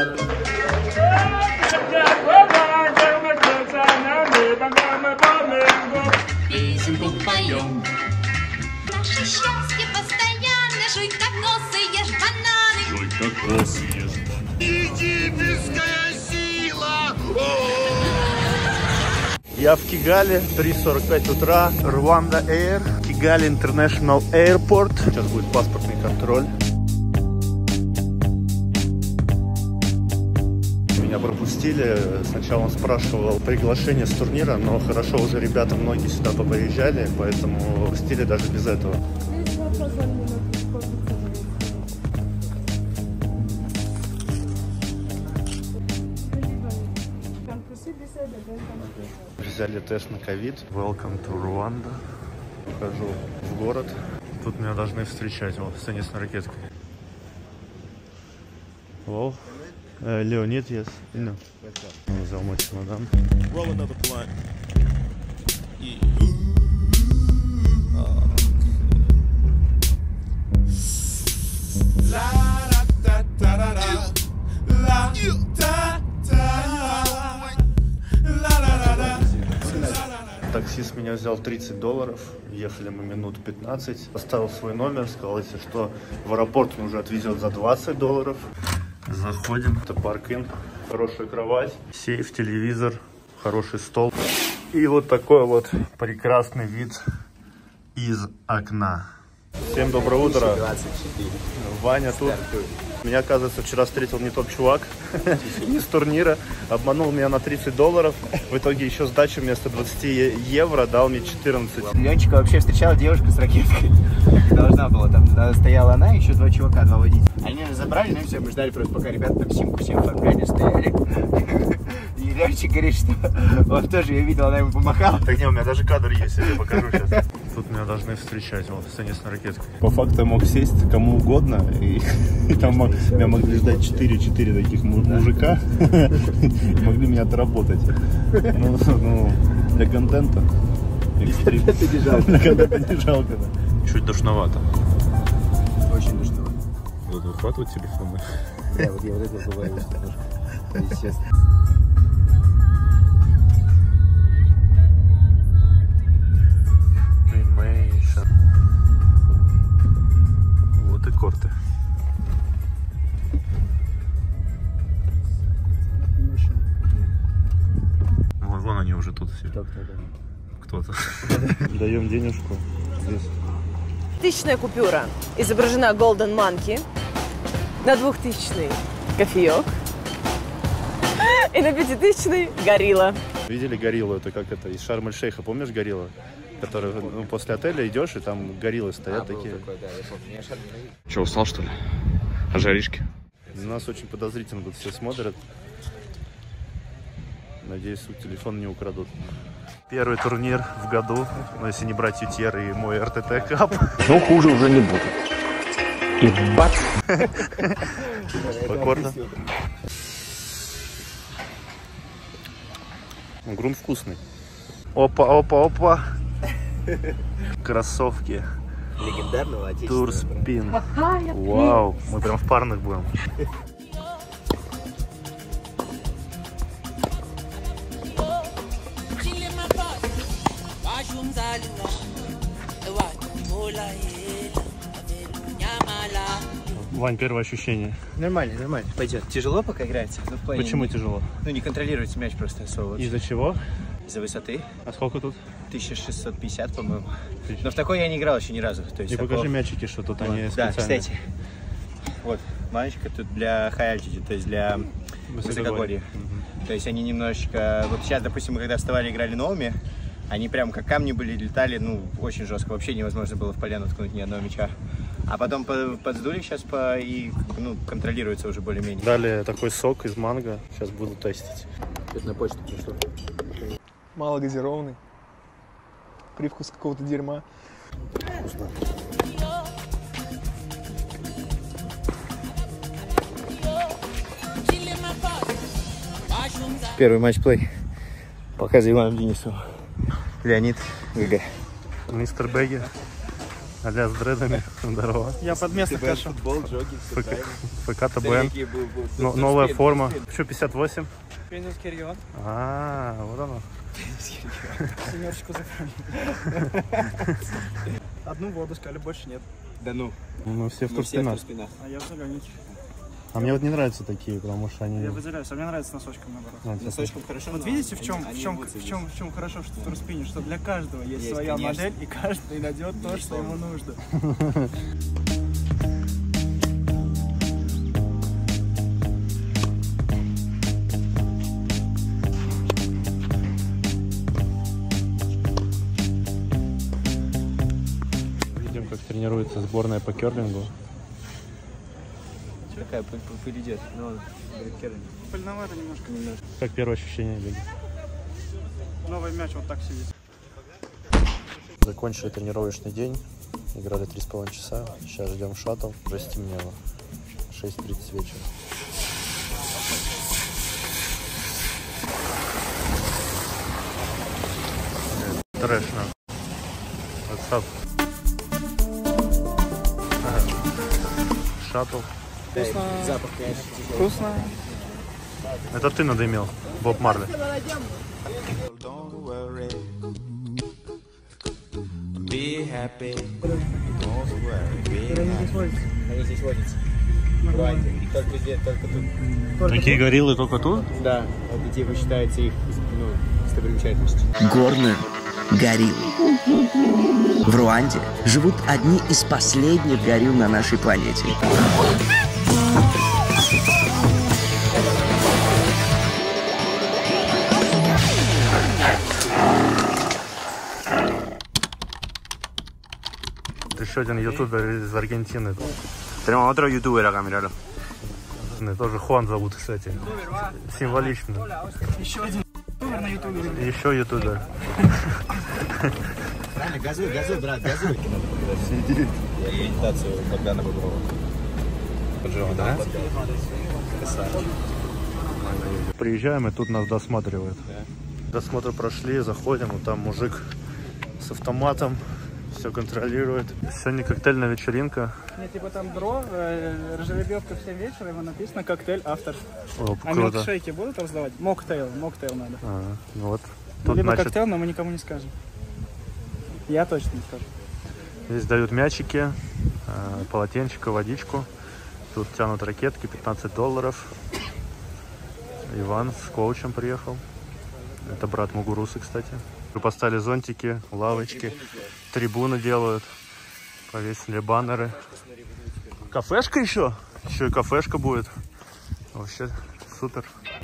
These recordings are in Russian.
Песенку поем. Наше счастье постоянно. Жуй кокосы, ешь бананы. Жуй кокосы, ешь бананы. Египетская сила! Я в Кигали, 3:45 утра, Rwanda Air, Kigali International Airport. Сейчас будет паспортный контроль. Меня пропустили. Сначала он спрашивал приглашение с турнира, но хорошо, уже ребята многие сюда поприезжали, поэтому пропустили даже без этого. Взяли тест на ковид. Welcome to Rwanda. Вхожу в город. Тут меня должны встречать. Вот, с теннисной ракеткой. Wow. Леонид, yes. No. Взял мой чемодан. Roll another blunt. Yeah. Таксист меня взял $30. Ехали мы минут 15. Поставил свой номер, сказал, если что, в аэропорт он уже отвезет за $20. Заходим. Это парк-ин. Хорошая кровать, сейф, телевизор, хороший стол. И вот такой вот прекрасный вид из окна. Всем доброе утро. 24. Ваня тут. Меня, оказывается, вчера встретил не тот чувак, не с турнира. Обманул меня на $30. В итоге еще сдачу вместо 20 евро дал мне 14. Ленчика вообще встречала девушка с ракеткой. Должна была, там стояла она, еще два чувака, два водителя. Они нас забрали, ну и все, мы ждали просто, пока ребята там симку всем оформляли, стояли. И Ленчик говорит, что он тоже ее видел, она ему помахала. Так не, у меня даже кадр есть, я покажу сейчас. Тут меня должны встречать, вот, с теннисной ракеткой. По факту я мог сесть кому угодно, и там меня могли ждать 4 таких мужика, и могли меня отработать. Ну, для контента. Для контента не жалко, да. Чуть душновато. Очень душно. Вот выхватывать телефоны. Да, вот я вот это бываю немножко. Честно. Вот и корты. Вон они уже тут все. Кто-то. Даем денежку. Здесь. 1000-я купюра изображена Golden Monkey, на 2000-й кофеек и на 5000-й горилла. Видели гориллу? Это как это из Шарм-эль-Шейха, помнишь горилла? Который, ну, после отеля идешь, и там гориллы стоят такие. Такой, да, я помню. Че, устал, что ли? А жаришки? На нас очень подозрительно тут все смотрят. Надеюсь, телефон не украдут. Первый турнир в году, но если не брать UTR и мой РТТ Кап. Ну, хуже уже не будет. И бац! Покорно. Грум вкусный. Опа. Кроссовки. Легендарного отечественного. Турспин. Вау, мы прям в парных будем. Вань, первое ощущение. Нормально. Пойдет. Тяжело пока играется. Ну, в плане, Почему тяжело? Ну, не контролируется мяч просто особо. Из-за чего? Из-за высоты. А сколько тут? 1650, по-моему. Но в такой я не играл еще ни разу. То есть И покажи мячики, что тут вот. они Да, специально. кстати. Вот, маечка тут для high altitude, то есть для высокогорья. То есть они немножечко... Вот сейчас, допустим, мы когда вставали, играли новыми, они прям как камни были, летали, ну, очень жестко. Вообще невозможно было в поляну ткнуть ни одного мяча. А потом подсдули сейчас и, ну, контролируется уже более-менее. Далее такой сок из манго. Сейчас буду тестить. Это на почту пришло. Малогазированный. Привкус какого-то дерьма. Вкусно. Первый матчплей. Показывай Ивану Денисову. Леонид ГГ. Мистер Бэгги. Аля с дредами. Здорово. Я под место кашу. Футбол, джогинг, все правильно. ФК ТБН. Новая форма. Что, 58? Пензенский регион. Вот оно. Семерочку закрыли. Одну воду сказали, больше нет. Да ну. Мы все в Мы все в Турспинах. Турспинах. А я в зелененьких. А мне вот не нравятся такие, потому что они... Я выделяюсь, а мне нравится носочком наоборот. Носочком хорошо. Вот но видите, в чем хорошо, что в Турспине, что для каждого есть своя конечно. модель, и каждый найдет то, что ему нужно. Видим, как тренируется сборная по керлингу. Такая пыль но Пыльновато немножко. Как первое ощущение, Лиги? Новый мяч вот так сидит. Закончили тренировочный день. Играли 3,5 часа. Сейчас ждем шаттл. Уже стемнело. 6:30 вечера. Трэш, WhatsApp. Шаттл. запах, конечно, Вкусно. Это ты надымел, Боб Марли. Don't worry. Be happy. Don't worry. Be happy. Они здесь водятся. Руанде. И только здесь, только тут. Такие гориллы только тут? Да, это типа считается их, достопримечательностью. Горные гориллы. В Руанде живут одни из последних горилл на нашей планете. Еще один ютубер из Аргентины. Tenemos otro youtuber acá, míralo. Тоже Хуан зовут, кстати. Символично. Еще один ютубер на ютубе. Еще ютубер. Правильно, газуй, брат, газуй. Сидит. Я медитацию Богдана Боброва. Поджима, да? Приезжаем, и тут нас досматривают. Досмотр прошли, заходим, вот там мужик с автоматом. Все контролирует. Сегодня коктейльная вечеринка. Нет, типа там дро, жеребьевка в 7 вечера, ему написано коктейль автор. О, А круто. милкшейки будут раздавать? Моктейл надо. Вот. Ну, Тут, либо значит, коктейль, но мы никому не скажем. Я точно не скажу. здесь дают мячики, полотенчика, водичку. Тут тянут ракетки, $15. Иван с коучем приехал. Это брат Мугурусы, кстати. Поставили зонтики, лавочки, трибуны делают. Повесили баннеры. Кафешка еще? Еще и кафешка будет. Вообще супер.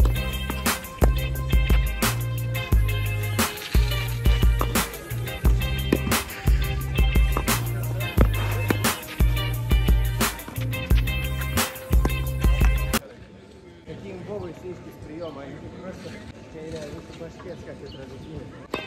Какие имбовые сиськи с приема, они просто реально башкет, как это разъяснили.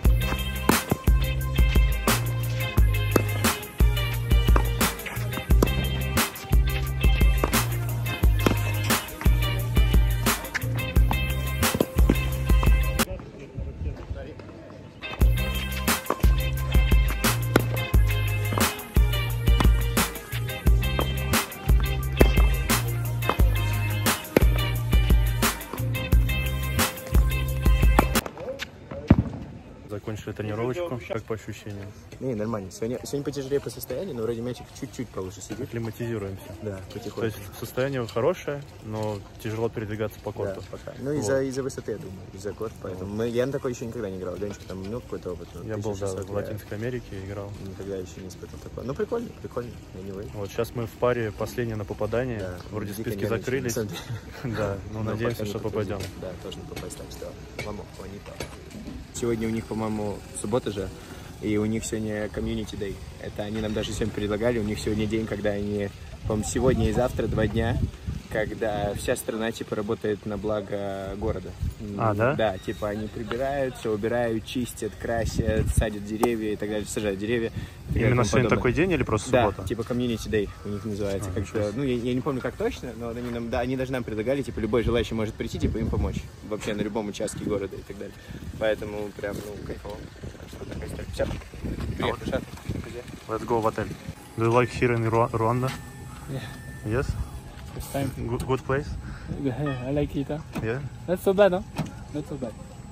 Закончили тренировочку. Как по ощущениям? Не, нормально. Сегодня потяжелее по состоянию, но вроде мячик чуть-чуть получше сидит. Акклиматизируемся. Да, То потихоньку. есть состояние хорошее, но тяжело передвигаться по Да, корту. пока. Ну, из-за высоты, я думаю, из-за корт, поэтому. Я на такой еще никогда не играл. Денчик там имел какой-то опыт. Я был, да, в Латинской Америке, играл. Никогда еще не испытывал такое. Ну, прикольно, anyway. Вот сейчас мы в паре последние на попадание. Да, Вроде дико списки нервничаем, закрылись. на самом деле. Да, но Но надеемся, пока что не попадем. подтвердили. Да, должны попасть, так что мама, не то. Сегодня у них, по-моему, суббота же, и у них сегодня community day. Это они нам даже сегодня предлагали, у них сегодня день, когда они, по-моему, сегодня и завтра 2 дня, когда вся страна, типа, работает на благо города. А, да? Да, типа, они прибирают, все убирают, чистят, красят, садят деревья и так далее, сажают деревья. Именно сегодня такой день или просто Да, суббота? типа community day у них называется. А, Как-то, ну, я не помню, как точно, но они даже нам предлагали, типа, любой желающий может прийти, типа, им помочь. Вообще на любом участке города и так далее. Поэтому прям, ну, кайфово. Так что такая история. Все, приехали, шаттл. Let's go в отель. Do you like here in Rwanda? Yeah. Yes? First time. Good place? Yeah, I like it. Huh? Yeah? Not so bad, huh? Not so bad.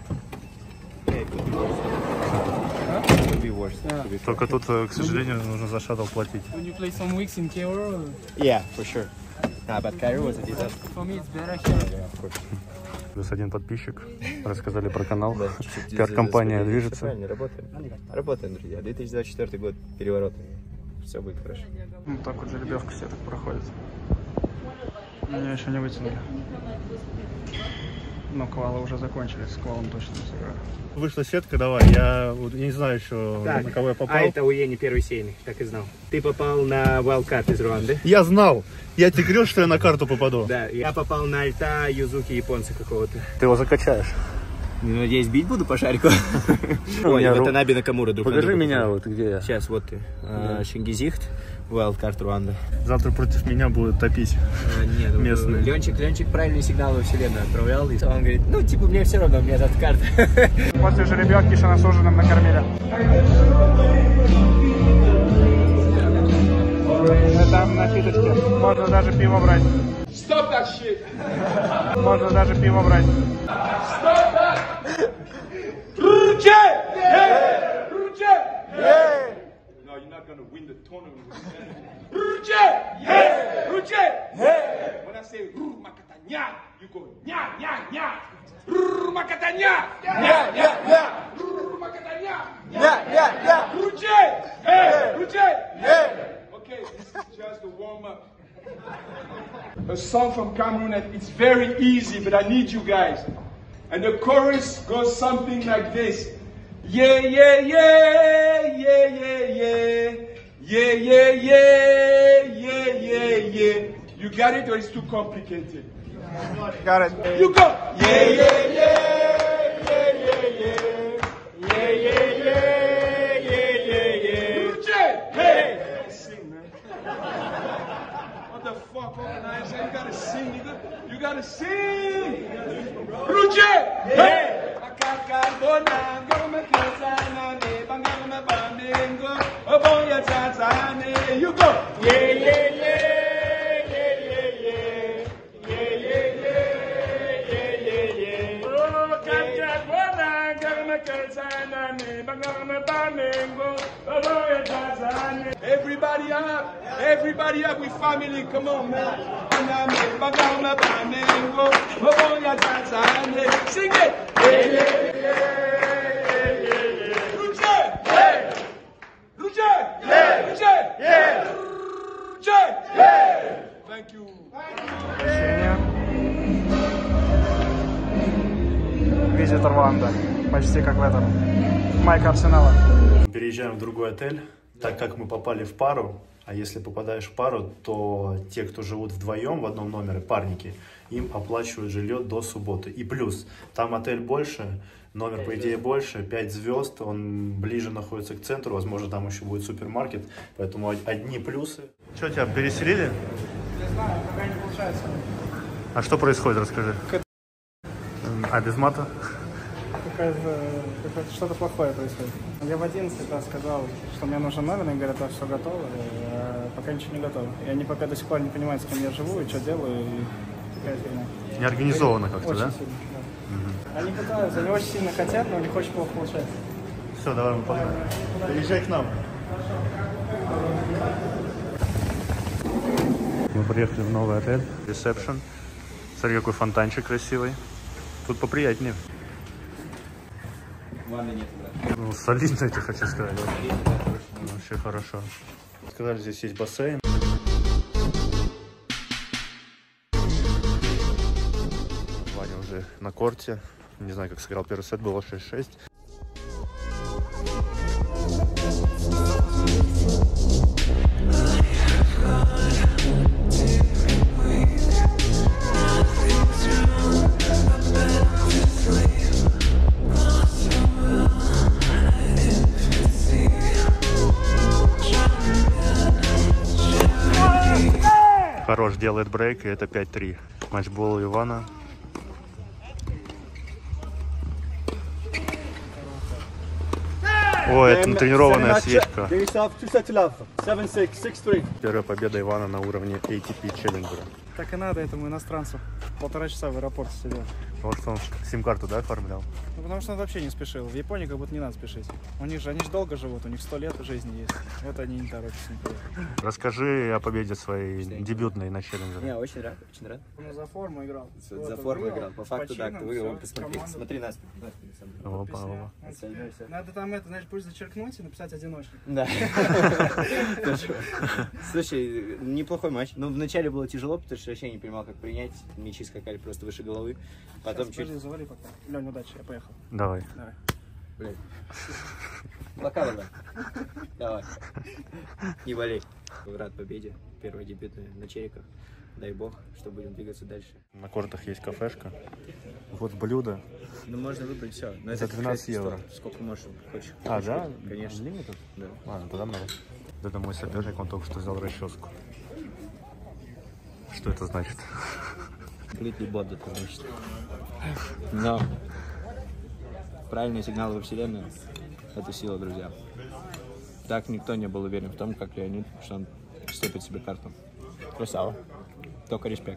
Could be worse. Yeah. Только тут, к сожалению, нужно за шаттл платить. When you play some weeks in Cairo, Yeah, for sure. But Cairo was a disaster. for me it's better here. Yeah, of course. Плюс один подписчик. Рассказали про канал. Да, чуть-чуть Пиар-компания всё движется. правильно, работаем. Работаем, друзья. 2024 год переворота. Все будет хорошо. Ну, так вот жеребьевка все так проходит. Меня еще не вытянули. Но квалы уже закончились, с квалом точно не сыграю. Вышла сетка, давай. Я не знаю еще, на кого я попал. А это у Ени первый сейный, так и знал. Ты попал на Wildcard из Руанды. Я знал. Я тебе говорил, что я на карту попаду. Да, я попал на Альта Юзуки японца какого-то. Ты его закачаешь. Надеюсь, бить буду по шарику. Ой, это Наби Накамура друг на друга. Покажи меня, вот где я. Сейчас, вот ты. Шингизихт, Wildcard Руанда. Завтра против меня будут топить Нет, местные. Ленчик правильный сигнал во вселенную отправлял. И он говорит, ну, типа, мне все равно, у меня этот карта. После жеребьевки еще нас ужином накормили. Это напиточки. Можно даже пиво брать. Stop that shit. Можно даже пиво брать. Stop that. No, you're not gonna win the tournament. When I say Makatanya, you go nya nya nya. Makatanya. Makatanya. Okay, this is just a warm up. A song from Cameroon, and it's very easy, but I need you guys. And the chorus goes something like this. Yeah, yeah, yeah, yeah, yeah, yeah. Yeah, yeah, yeah, yeah, yeah, yeah. You got it, or it's too complicated? Got it. You go. Yeah, yeah, yeah, yeah, yeah, yeah. Yeah, yeah, yeah, yeah, yeah, yeah. Hey! Sing, man. What the fuck, organizer? You gotta sing, nigga. You gotta sing. Ruche! Hey! You go. Yeah, yeah, yeah, yeah, yeah, yeah. Yeah, yeah, yeah, yeah, yeah, yeah. Oh, Captain, what I'm gonna everybody up, we family, come on, man. Sing it. Yeah, yeah, yeah, yeah, yeah. Ruche! Hey! Ruche! Yeah! Ruche! Yeah! Ruche! Yeah! Thank you. Визит Руанда. Почти как в этом. Майк Арсенала. Переезжаем в другой отель. Так как мы попали в пару, а если попадаешь в пару, то те, кто живут вдвоем в одном номере, парники, им оплачивают жилье до субботы. И плюс, там отель больше, номер, по идее, больше, 5 звезд, он ближе находится к центру, возможно, там еще будет супермаркет, поэтому одни плюсы. Что, тебя переселили? Не знаю, пока не получается. А что происходит, расскажи. А без мата? Что-то плохое происходит. Я в 11 раз сказал, что мне нужен номер, и говорят, все готово, а пока ничего не готово. И они пока до сих пор не понимают, с кем я живу и что делаю, и такая фигня. Не организовано как-то, очень да? Сильно, да. Они пытаются, они очень сильно хотят, но у них очень плохо получается. Все, давай мы погнали. Приезжай к нам. Мы приехали в новый отель, ресепшн. Смотри, какой фонтанчик красивый. Тут поприятнее. Ванны нет, да. Ну, солидно, я тебе хочу сказать. Вообще хорошо. Сказали, здесь есть бассейн. Ваня уже на корте. Не знаю, как сыграл первый сет, было 6-6. Хорош, делает брейк, и это 5-3. Матчбол Ивана. О, это натренированная свечка. 7-6, Первая победа Ивана на уровне ATP Challenger. Так и надо этому иностранцу. 1,5 часа в аэропорте сидел. Вот что он сим-карту, да, оформлял? Ну, потому что он вообще не спешил. В Японии как будто не надо спешить. Они же долго живут, у них 100 лет жизни есть. Вот они не торопятся никуда. Расскажи о победе своей дебютной на челленджере. Я очень рад, очень рад. Ну, за форму играл. За форму играл. По факту, да, ты выиграл. Посмотри, смотри нас. Опа, опа. Надо там это, знаешь, пусть зачеркнуть и написать одиночник. Да. Слушай, неплохой матч. Ну, вначале было тяжело, потому что вообще не понимал, как принять. Мячи скакали просто выше головы. Потом чуть... Завали пока. Лёнь, удачи, я поехал. Давай. Блин. Пока, да. Давай. Не болей. Рад победе. Первая дебютная на Чериках. Дай бог, что будем двигаться дальше. На кортах есть кафешка. Вот блюдо. Ну, можно выбрать все. Но за 12 евро. Сколько можешь, хочешь. А, да? Конечно. Лимитед? Да. Ладно, тогда много. Это мой соперник, он только что взял расческу. Что это значит? Completely bot, это значит. Но правильные сигналы во вселенную — это сила, друзья. Так никто не был уверен в том, как Леонид, что он степит себе карту. Красава. Только респект.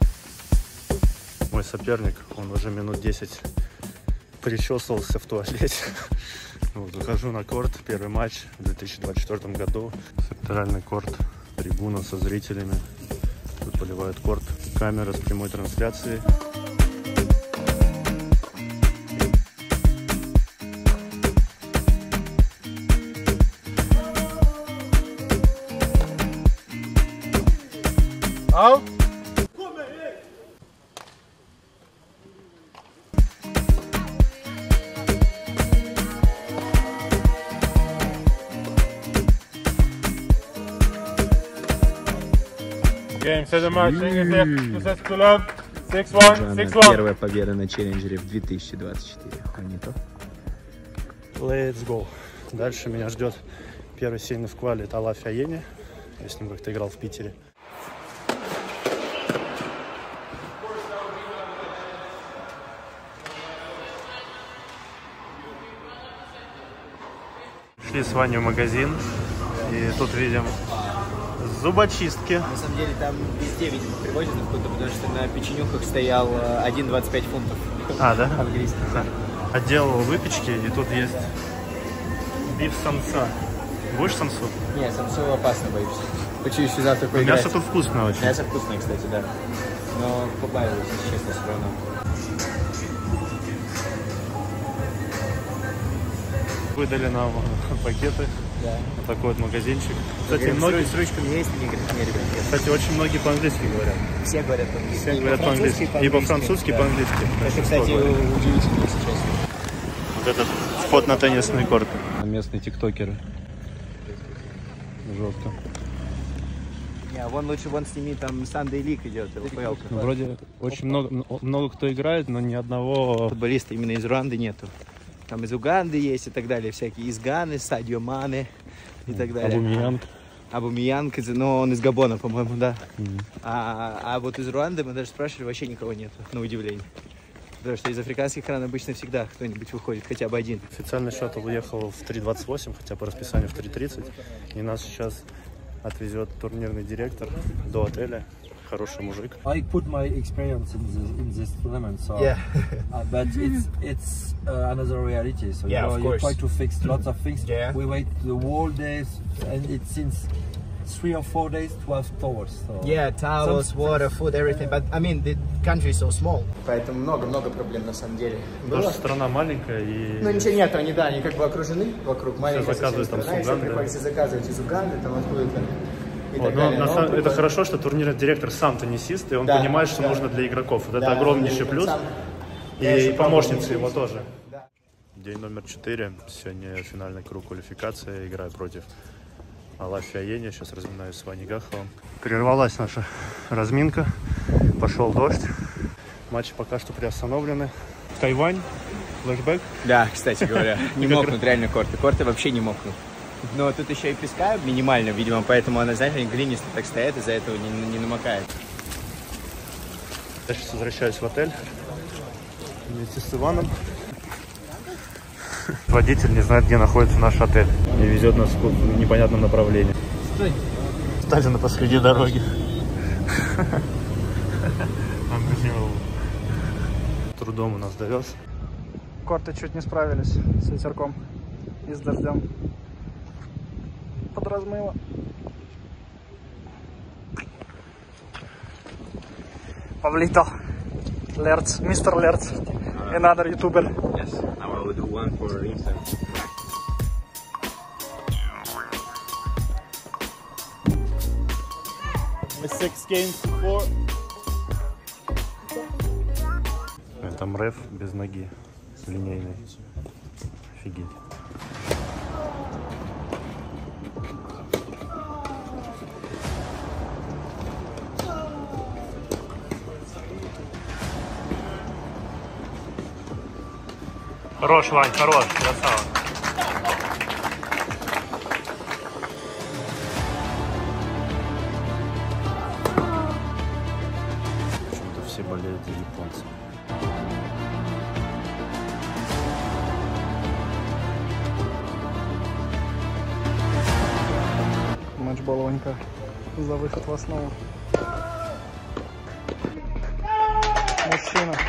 Мой соперник, он уже минут 10 причесывался в туалете. Вот, выхожу на корт, первый матч в 2024 году. Секторальный корт, трибуна со зрителями. Тут поливают корт, камера с прямой трансляцией. Ау! Game, set the match, 6-1, Первая победа на челленджере в 2024. Анито. Let's go. Дальше меня ждет первый сильный в квале, это Алафи Айени. Я с ним как-то играл в Питере. Шли с Ваней в магазин, и тут видим зубочистки. На самом деле там везде, видимо, привозят откуда-то, потому что на печенюхах стоял 1,25 фунтов. А, да? Английский. Да. Отдел выпечки, и тут есть биф самса. Будешь самсу? Не, самсу опасно, боюсь. Хочу еще завтра поиграть. Мясо тут вкусное очень. Мясо вкусное, кстати, да. Но побаиваюсь, честно, все равно. Выдали нам пакеты. Да. Вот такой вот магазинчик. Кстати, Говорим, многие... с ручками есть? Они говорят, нет, ребят, нет. Кстати, очень многие по-английски говорят. Все говорят по-английски. Все говорят по-английски. И по-французски, и по-английски. Это, кстати, удивительно, если честно. Вот этот вход на теннисный корт. Местные тиктокеры. Жестко. Не, вон лучше сними, там Sunday League идет, ЛПЛ. Ну, вроде очень много кто играет, но ни одного футболиста именно из Руанды нету. Там из Уганды есть и так далее, всякие из Ганы, Садио Мане и так далее. Абумиянг, но он из Габона, по-моему, да. А вот из Руанды мы даже спрашивали, вообще никого нету, на удивление. Потому что из африканских стран обычно всегда кто-нибудь выходит, хотя бы один. Официальный шаттл уехал в 3:28, хотя по расписанию в 3:30. И нас сейчас отвезет турнирный директор до отеля. Хороший мужик. I put my experience in this tournament, so yeah. But it's another reality. So yeah, you try to fix lots of things. Yeah. We wait the whole day, and it's since 3 or 4 days to have towels. So yeah, towels, water, food, everything. But I mean, the country is so small. Поэтому много проблем на самом деле. Наша страна маленькая и... Ну ничего нет, они как бы окружены вокруг. Маленькая заказывают там с Уганды. Приходится заказывать из Уганды, там откуда-то. Вот, это хорошо, что турнирный директор сам теннисист, и он понимает, что нужно для игроков. Вот это огромнейший плюс. И помощницы его тоже. День номер 4. Сегодня финальный круг квалификации. Играю против Алафи Айени. Сейчас разминаюсь с Ваней Гаховым. Прервалась наша разминка. Пошел дождь. Матчи пока что приостановлены. Тайвань. Флэшбэк. Да, кстати говоря. Не мокнут реально корты. Корты вообще не мокнут. Но тут еще и песка минимально, видимо, поэтому она, знаешь, глинисто так стоит, из-за этого не намокает. Я сейчас возвращаюсь в отель вместе с Иваном. Водитель не знает, где находится наш отель. И везет нас в непонятном направлении. Стой. Стали на посреди дороги. Трудом у нас довез. Корты чуть не справились с ветерком и с дождем. Подразмыло. Повлетел. Лерц, мистер Лерц. Another YouTuber. Yes, now I will do one for Insta. Six games, 4. Там реф без ноги, линейный. Офигеть. Хорош, Вань, хорош, красава. Почему-то все болеют за японцев. Матчбол Ванька за выход в основу. Мужчина.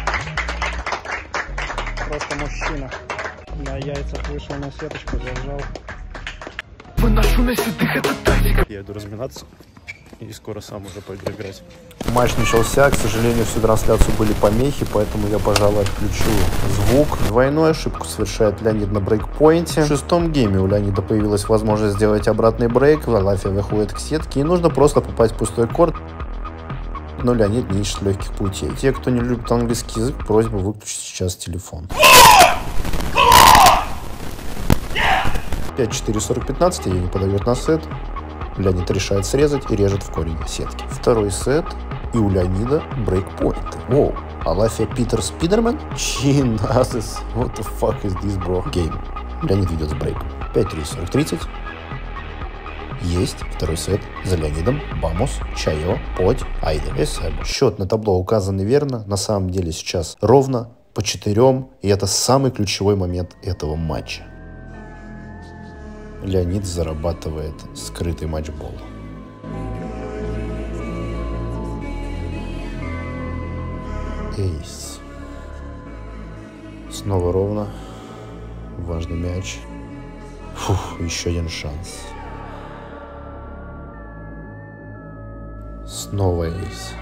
Просто мужчина. На яйцах вышел на сеточку, зажал. Я иду разминаться и скоро сам уже пойду играть. Матч начался, к сожалению, всю трансляцию были помехи, поэтому я, пожалуй, отключу звук. Двойную ошибку совершает Леонид на брейкпоинте. В шестом гейме у Леонида появилась возможность сделать обратный брейк. Алафья выходит к сетке, и нужно просто попасть в пустой корт. Но Леонид не ищет легких путей. Те, кто не любит английский язык, просьба выключить сейчас телефон. 5-4-40-15, ее не подает на сет. Леонид решает срезать и режет в корень сетки. Второй сет, и у Леонида брейкпоинты. Воу, Алафья Питер Спидерман? Jesus, what the fuck is this, bro? Game. Леонид ведет с брейком. 5-3-40-30. Есть второй сет за Леонидом. Бамус, Чайо, Подь, Айде. Счет на табло указан верно. На самом деле сейчас ровно по 4. И это самый ключевой момент этого матча. Леонид зарабатывает скрытый матчбол. Эйс. Снова ровно. Важный мяч. Фух, еще один шанс. Снова эйс.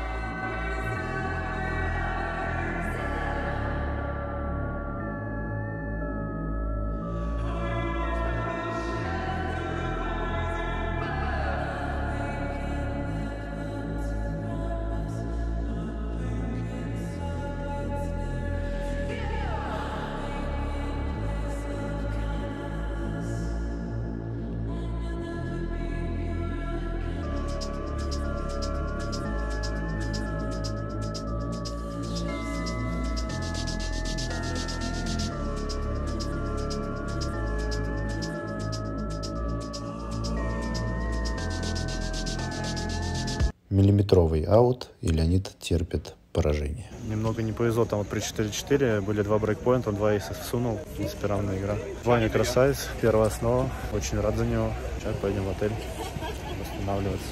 Миллиметровый аут, и Леонид терпит поражение. Немного не повезло, там вот при 4-4 были 2 брейкпоинта, он 2 эйса всунул. В принципе, равная игра. Ваня красавец, первая основа, очень рад за него. Сейчас пойдем в отель восстанавливаться.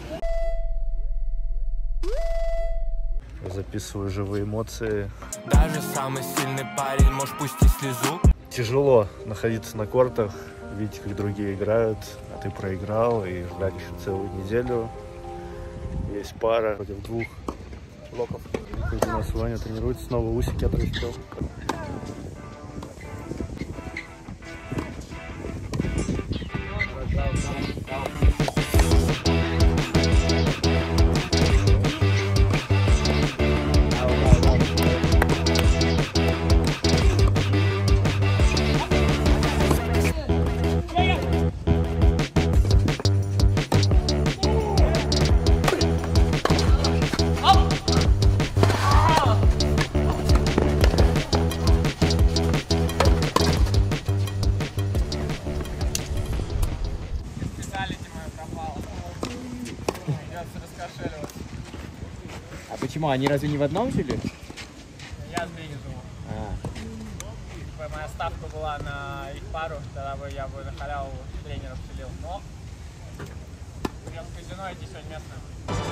Записываю живые эмоции. Даже самый сильный парень может пустить слезу. Тяжело находиться на кортах, видеть, как другие играют, а ты проиграл и ждать еще целую неделю. Есть пара против 2 блоков. Тут у нас Ваня тренируется, снова усики отрастил. А почему? Они разве не в одном жили? Я с Бенни живу. бы моя ставка была на их пару, тогда бы я бы на халяву тренеров пилил. Но идем в казино, эти сегодня местные.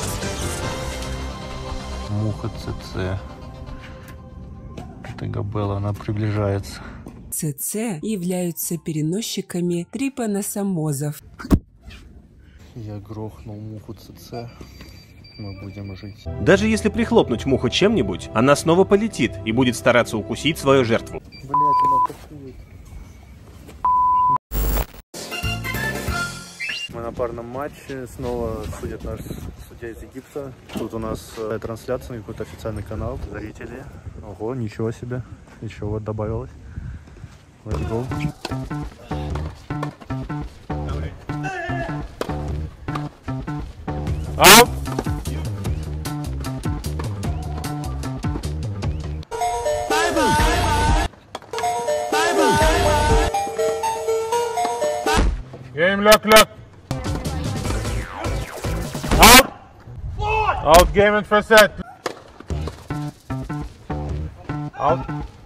Муха ЦЦ. Это Габелла, она приближается. ЦЦ являются переносчиками трипаносомозов. Я грохнул муху ЦЦ. Мы будем жить. Даже если прихлопнуть муху чем-нибудь, она снова полетит и будет стараться укусить свою жертву. Блять, она кайфует. Мы на парном матче. Снова судит наш судья из Египта. Тут у нас трансляция на какой-то официальный канал. Зрители. Ого, ничего себе. Еще вот добавилось. Let's go. Out. Game lock. Out. Out game and first set. Out.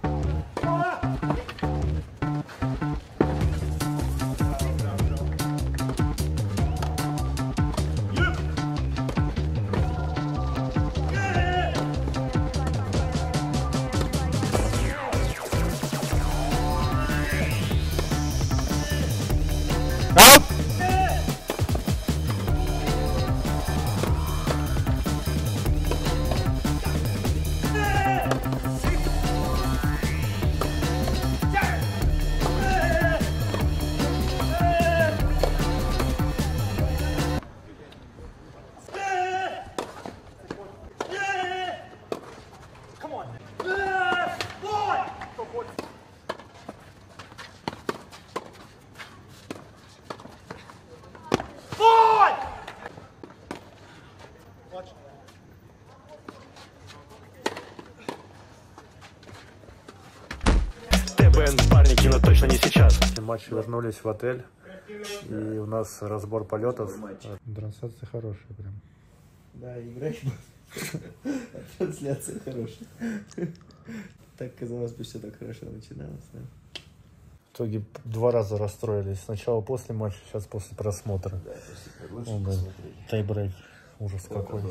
ТБН, парники, но точно не сейчас. Матчи вернулись в отель. И у нас разбор полетов. Трансляция хорошая прям. Да, играешь. Трансляция хорошая. Так казалось бы, все так хорошо начиналось, да? В итоге 2 раза расстроились. Сначала после матча, сейчас после просмотра. Да, тайбрейк. Ужас какой.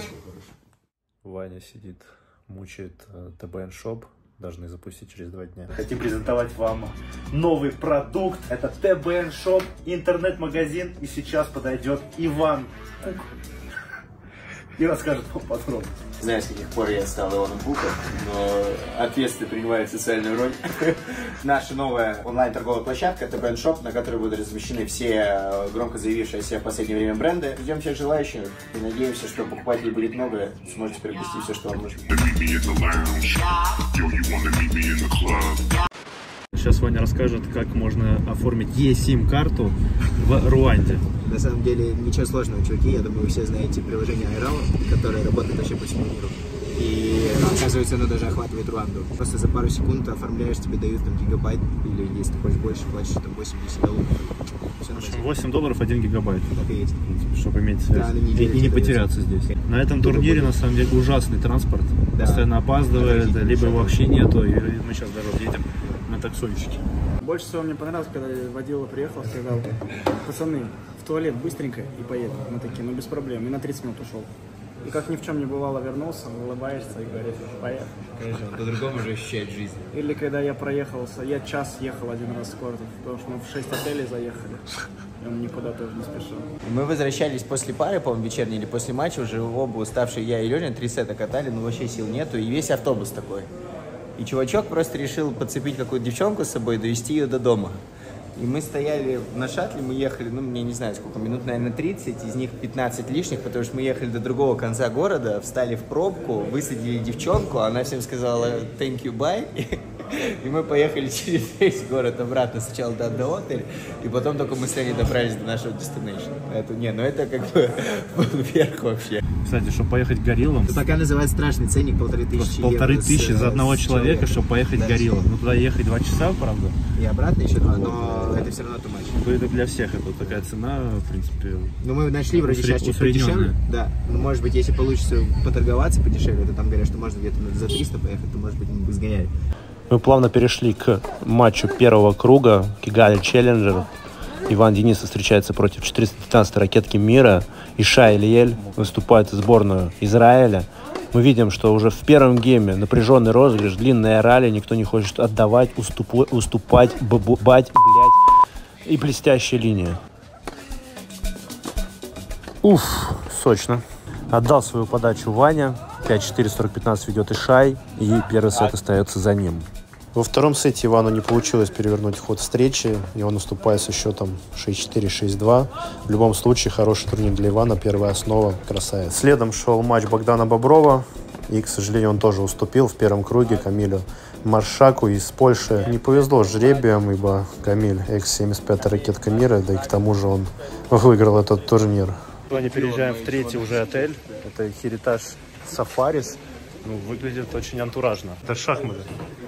Ваня сидит, мучает ТБН Shop. Должны запустить через 2 дня. Хотим презентовать вам новый продукт. Это ТБН Shop, интернет-магазин. И сейчас подойдет Иван и расскажет вам подробно. Знаю, с каких пор я стал Иваном Пуком, но ответственно принимает социальную роль. Наша новая онлайн-торговая площадка ТБН Shop, на которой будут размещены все громко заявившие о себе в последнее время бренды. Ждем всех желающих и надеемся, что покупателей будет много, сможете приобрести все, что вам нужно. Сейчас Ваня расскажет, как можно оформить eSIM-карту в Руанде. На самом деле ничего сложного, чуваки. Я думаю, вы все знаете приложение iRail, которое работает вообще по всему миру. И оказывается, оно даже охватывает Руанду. Просто за пару секунд оформляешь, тебе дают там гигабайт, или если ты хочешь больше, платишь там $80. $8 1 гигабайт. Так и есть. Чтобы иметь связь. Да, и не потеряться здесь. На этом турнире, на самом деле, ужасный транспорт. Да. Постоянно опаздывает, либо его вообще нету. И мы сейчас даже вот едем на таксончике. Больше всего мне понравилось, когда водила приехал, сказал: пацаны, в туалет быстренько и поеду. Мы такие, ну без проблем. И на 30 минут ушел. И как ни в чем не бывало, вернулся, улыбаешься и говоришь: поехали. Конечно, он по-другому уже ощущает жизнь. Или когда я проехался, я час ехал один раз в Кордов, потому что мы в 6 отелей заехали. И он никуда тоже не спешил. Мы возвращались после пары, по-моему, вечерней или после матча, уже оба уставшие, я и Леня, 3 сета катали, но вообще сил нету, и весь автобус такой. И чувачок просто решил подцепить какую-то девчонку с собой, довести ее до дома. И мы стояли на шаттле, мы ехали, ну, мне не знаю сколько, минут, наверное, 30, из них 15 лишних, потому что мы ехали до другого конца города, встали в пробку, высадили девчонку, она всем сказала thank you, bye, и мы поехали через весь город обратно, сначала до одного отеля, и потом только мы с ней добрались до нашего destination. Это, не, ну это как бы был вверх вообще. Кстати, чтобы поехать гориллам... Пока называют страшный ценник, 1500 евро. 1500 за одного человека, чтобы поехать гориллам. Ну туда ехать 2 часа, правда? И обратно еще 2, но это все равно тумач. Это для всех это такая цена, в принципе. Ну мы нашли вроде сейчас чуть подешевле. Да. Ну может быть, если получится поторговаться подешевле, то там говорят, что можно где-то за 300 поехать, то может быть мы бы сгоняли. Мы плавно перешли к матчу первого круга Кигали Челленджер. Иван Денисов встречается против 415-й ракетки мира. Иша Элиэль выступает за сборную Израиля. Мы видим, что уже в первом гейме напряженный розыгрыш, длинная ралли, никто не хочет отдавать, уступать, блять, и блестящая линия. Уф, сочно. Отдал свою подачу Ваня. 5-4, 40-15 ведет Ишай, и первый сет остается за ним. Во втором сете Ивану не получилось перевернуть ход встречи, и он уступает со счетом 6-4, 6-2. В любом случае, хороший турнир для Ивана, первая основа, красавец. Следом шел матч Богдана Боброва, и, к сожалению, он тоже уступил в первом круге Камилю Маршаку из Польши. Не повезло с жребием, ибо Камиль X75 ракетка мира, да и к тому же он выиграл этот турнир. Сегодня переезжаем в третий уже отель, это Heritage Safaris. Ну, выглядит очень антуражно. Это шахматы.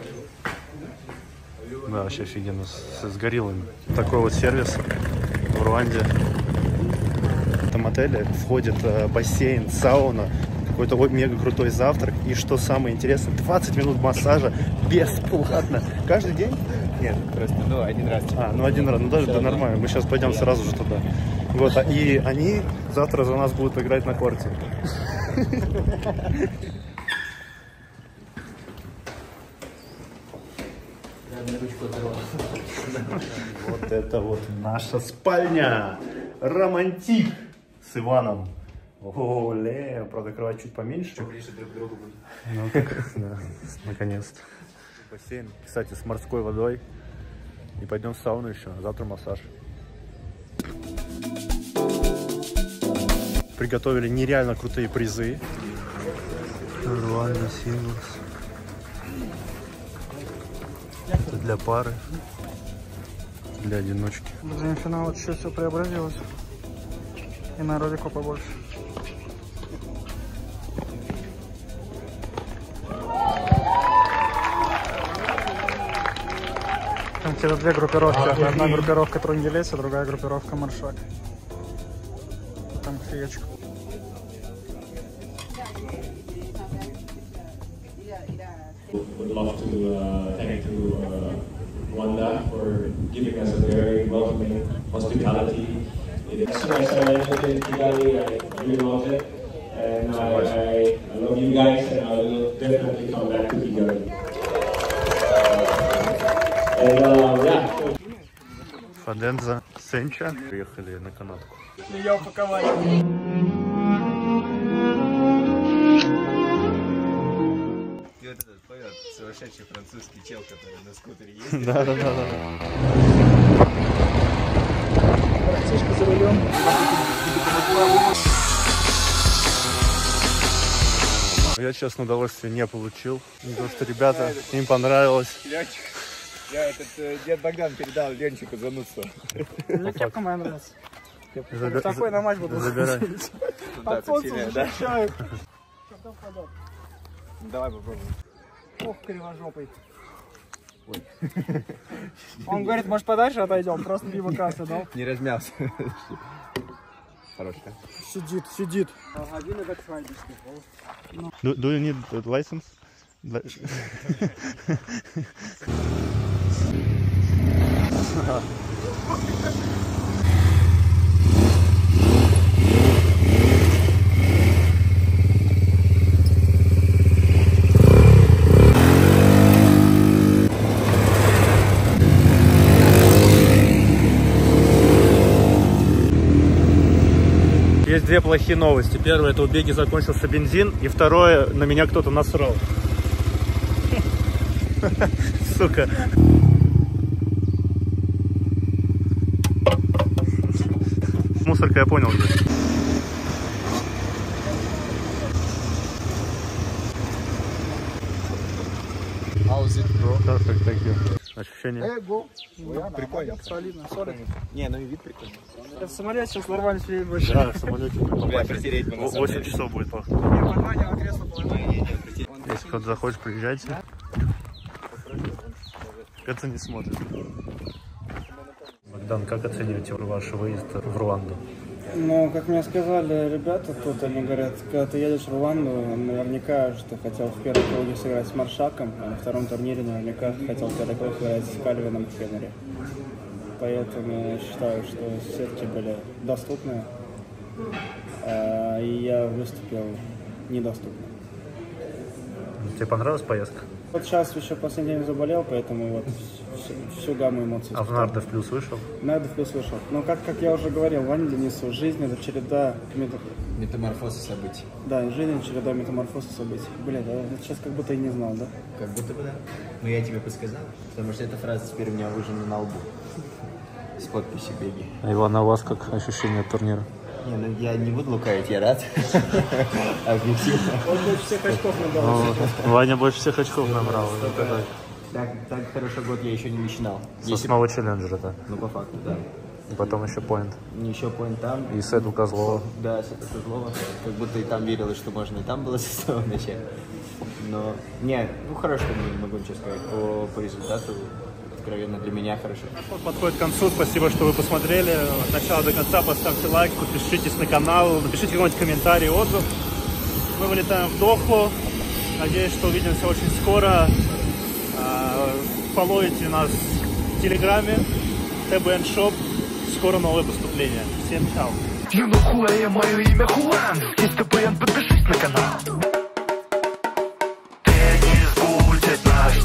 Да, вообще офигенно, с гориллами. Такой вот сервис в Руанде. В этом отеле входит бассейн, сауна, какой-то мега крутой завтрак. И что самое интересное, 20 минут массажа бесплатно. Каждый день? Нет, просто, один раз. Один раз. Ну, даже да, нормально. Мы сейчас пойдем сразу же туда. Вот, и они завтра за нас будут играть на корте. Вот это вот наша спальня. Романтик с Иваном. Оле, правда, кровать чуть поменьше. Ближе друг к другу будет. Ну, да, наконец-то. Бассейн, кстати, с морской водой. И пойдем в сауну еще. Завтра массаж. Приготовили нереально крутые призы. Руанда Синглс. Это для пары, для одиночки. В день финала чуть-чуть все преобразилось. И народику побольше. Там где-то две группировки. Одна группировка Трунгелеса, другая группировка Маршак. Там кофеечку. Would love to thank Wanda for giving us a very welcoming hospitality. As soon as I entered in Kigali, I really loved it, and I love you guys, and I will definitely come back to Kigali. And yeah. Фаденза Сенча. Приехали на канатку. Ее упаковали. Сумасшедший французский чел, который на скутере ездит. Да. Братишка за рулем. Я, честно, удовольствия не получил. Потому что ребята, им понравилось. Ленчик, дед Богдан передал Ленчику занудство. Мне кепка моя нравится. Такой на матч буду. Забирай. От солнца защищаю. Давай попробуем. Ох, кривожопый. Он говорит, может подальше отойдем, просто мимо кассы, да? Не размялся. Хороший, да? Сидит. Do you need a license? Есть две плохие новости. Первое, это у Беги закончился бензин. И второе, на меня кто-то насрал. Сука. Мусорка, я понял. How's it, bro? Perfect, thank you. Ощущение? Прикольно. Солидно, солидно. Не, ну и вид прикольный. Я в самолете сейчас нормально сидеть больше. Да, в самолете. 8 часов будет плохо. Если кто-то захочет, приезжайте. Это не смотрит. Богдан, как оцениваете ваш выезд в Руанду? Ну, как мне сказали ребята тут, они говорят, когда ты едешь в Руанду, наверняка, что хотел в первом круге сыграть с Маршаком, а на втором турнире наверняка хотел в первый круг сыграть с Кальвином Хенри. Поэтому я считаю, что сетки были доступны, и я выступил недоступно. Тебе понравилась поездка? Вот сейчас еще последний день заболел, поэтому вот всю гамму эмоций. А в Нардо в плюс вышел? Нардо в плюс вышел. Но как я уже говорил Ване Денисову, жизнь это череда метаморфоза событий. Да, жизнь это череда метаморфоза событий. Блин, да, сейчас как будто и не знал, да? Как будто бы да. Но я тебе подсказал, потому что эта фраза теперь у меня выжжена на лбу. С подписью Беги. А Иван, а у вас как ощущение от турнира? Не, ну я не буду лукавить, я рад. Объективно. Он больше всех очков набрал. Ваня больше всех очков набрал. Так хороший год я еще не начинал. С основного челленджера-то. Ну, по факту, да. И потом еще поинт. Еще поинт там. И сет у Козлова. Да, сет у Козлова. Как будто и там верилось, что можно и там было с самого начала. Но, не, ну хорошо, не могу ничего сказать по результату. Откровенно для меня хорошо. Подходит к концу. Спасибо, что вы посмотрели. От начала до конца поставьте лайк, подпишитесь на канал, напишите какой-нибудь комментарий, отзыв. Мы вылетаем в Доху. Надеюсь, что увидимся очень скоро. Фолловите нас в Телеграме, TBN Shop. Скоро новое поступление. Всем чао. Мое имя Хуан. Есть TBN, подпишись на канал. Теннис будет наш.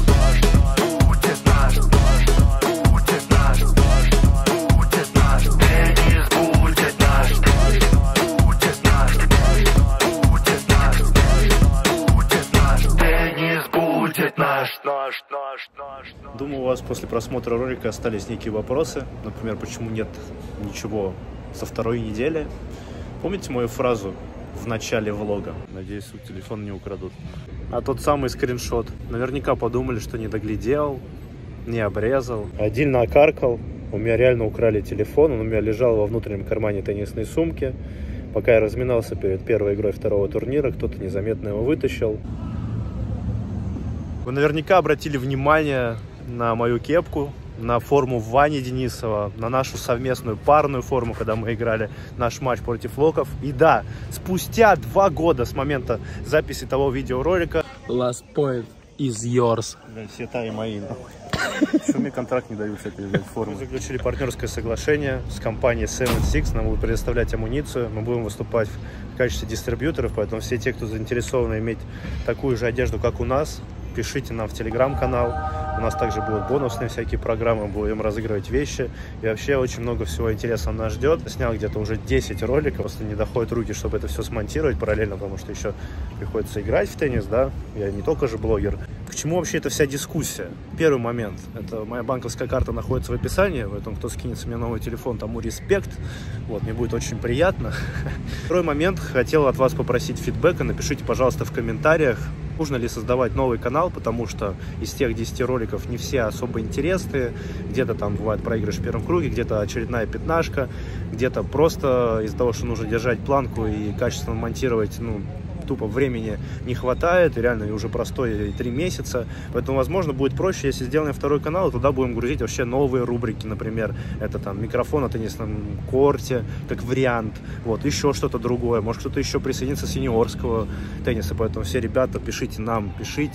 Думаю, у вас после просмотра ролика остались некие вопросы. Например, почему нет ничего со второй недели. Помните мою фразу в начале влога? Надеюсь, телефон не украдут. А тот самый скриншот. Наверняка подумали, что не доглядел, не обрезал. Один накаркал. У меня реально украли телефон. Он у меня лежал во внутреннем кармане теннисной сумки. Пока я разминался перед первой игрой второго турнира, кто-то незаметно его вытащил. Вы наверняка обратили внимание на мою кепку, на форму Вани Денисова, на нашу совместную парную форму, когда мы играли наш матч против Локов. И да, спустя 2 года с момента записи того видеоролика Last point is yours. Все та и мои. Что мне контракт не дают всякие формы. Мы заключили партнерское соглашение с компанией 7-6. Нам будут предоставлять амуницию. Мы будем выступать в качестве дистрибьюторов. Поэтому все те, кто заинтересованы иметь такую же одежду, как у нас, пишите нам в телеграм-канал. У нас также будут бонусные всякие программы, будем разыгрывать вещи. И вообще очень много всего интересного нас ждет. Снял где-то уже 10 роликов, просто не доходят руки, чтобы это все смонтировать параллельно, потому что еще приходится играть в теннис, да. Я не только же блогер. К чему вообще эта вся дискуссия? Первый момент. Это моя банковская карта находится в описании, поэтому кто скинется мне новый телефон, тому респект. Вот, мне будет очень приятно. Второй момент. Хотел от вас попросить фидбэка. Напишите, пожалуйста, в комментариях, нужно ли создавать новый канал, потому что из тех 10 роликов не все особо интересные. Где-то там бывает проигрыш в первом круге, где-то очередная пятнашка, где-то просто из-за того, что нужно держать планку и качественно монтировать, ну, тупо времени не хватает, и реально уже простой 3 месяца. Поэтому, возможно, будет проще, если сделаем второй канал, и туда будем грузить вообще новые рубрики, например, это там микрофон на теннисном корте, как вариант, вот, еще что-то другое, может, кто-то еще присоединится с юниорского тенниса, поэтому все ребята, пишите нам,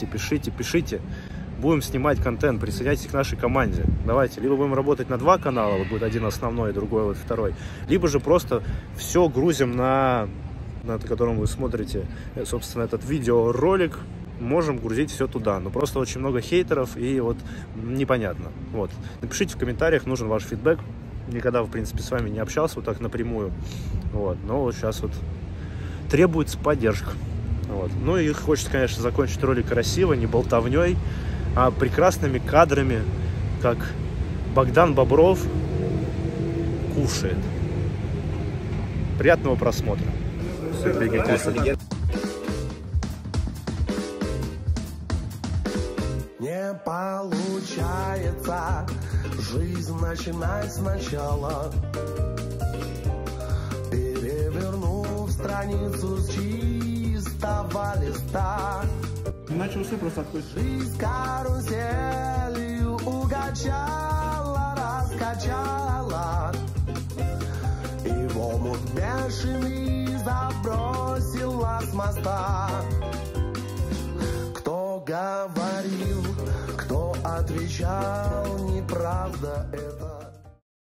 пишите. Будем снимать контент, присоединяйтесь к нашей команде. Давайте, либо будем работать на 2 канала, вот будет один основной, другой вот второй, либо же просто все грузим на котором вы смотрите, собственно, этот видеоролик, можем грузить все туда. Но просто очень много хейтеров и вот непонятно. Вот. Напишите в комментариях, нужен ваш фидбэк. Никогда, в принципе, с вами не общался вот так напрямую. Вот. Но вот сейчас вот требуется поддержка. Вот. Ну и хочется, конечно, закончить ролик красиво, не болтовней, а прекрасными кадрами, как Богдан Бобров кушает. Приятного просмотра. Не получается жизнь начинать сначала, перевернув страницу с чистого листа. Иначе усы просто отходят. Жизнь каруселью угачала, раскачала, и в омут машины забросила с моста. Кто говорил, кто отвечал, неправда это.